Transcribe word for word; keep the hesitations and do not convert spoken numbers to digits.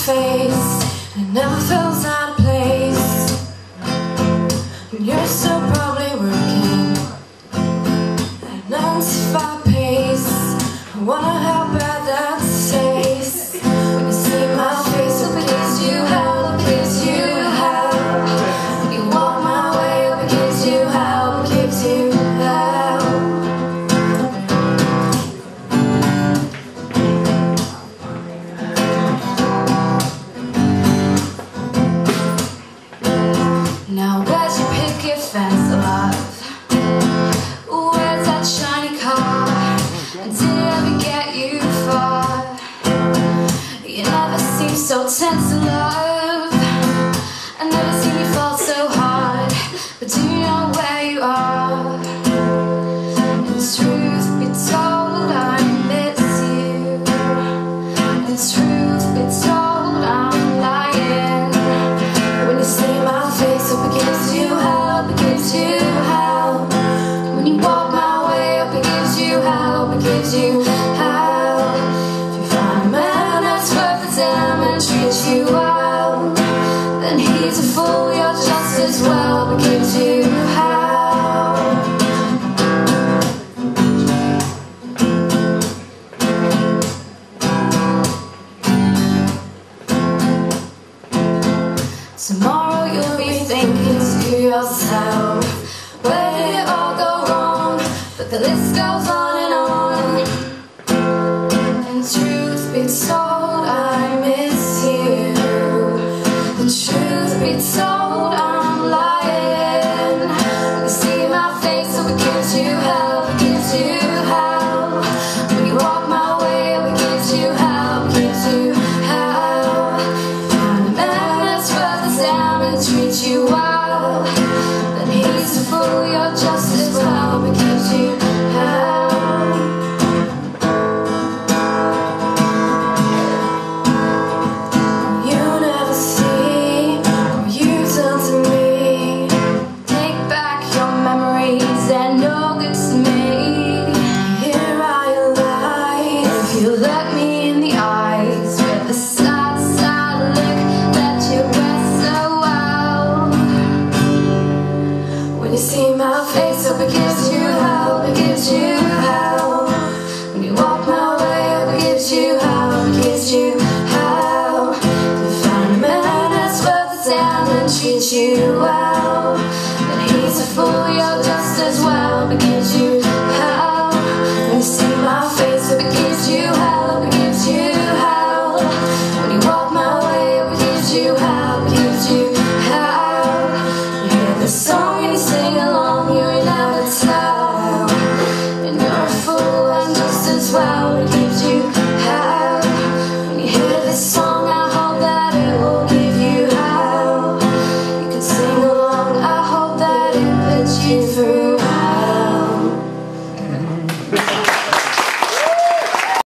face, and it never feels out of place. And you're still probably working at a nine to five pace. I wonder how bad that tastes. When you see my face, hope it gives you help, it gives you help. When you walk my way, hope it gives you help, it gives you help. Now where's your picket fence, love? Where's that shiny car? And did it ever get you far? You never seem so tense in love. I never seen you fall so hard. But do you know where you are? And truth be told, I miss you. And truth be told, I'm lying. When you see my face, hope it gives you help, it gives you help. When you walk my way, hope it gives you help, it gives you help. If you find a man that's worth the damn and treats you well, then he's a fool, you're just as well, but gives you help. Tomorrow you'll be thinking to yourself, where did it all go wrong? But the list goes on and on. And truth be told, I miss you. The truth be told, I'm lying. When you see my face, hope it gives you help, it gives you help. When you walk my way, hope it gives you help, it gives you help. Find a man that's worth his damn and treats you well, then he's a fool, you're just as well, but gives you help. You never see what you've done to me. Take back your memories, they're no good to me. Here I lie, if you look me in the eyes with a sad, sad look that you wear so well. When you see my face, hope it gives you help, it gives you help. When you walk my way, hope it gives you help, it gives you help. To find a man that's worth the damn and treats you well, then he's a fool, you're just as well, but gives you help. When you see my face, hope it gives you help, it gives you help. When you walk my way, hope it gives you help, it gives you help. You hear the song and you sing along.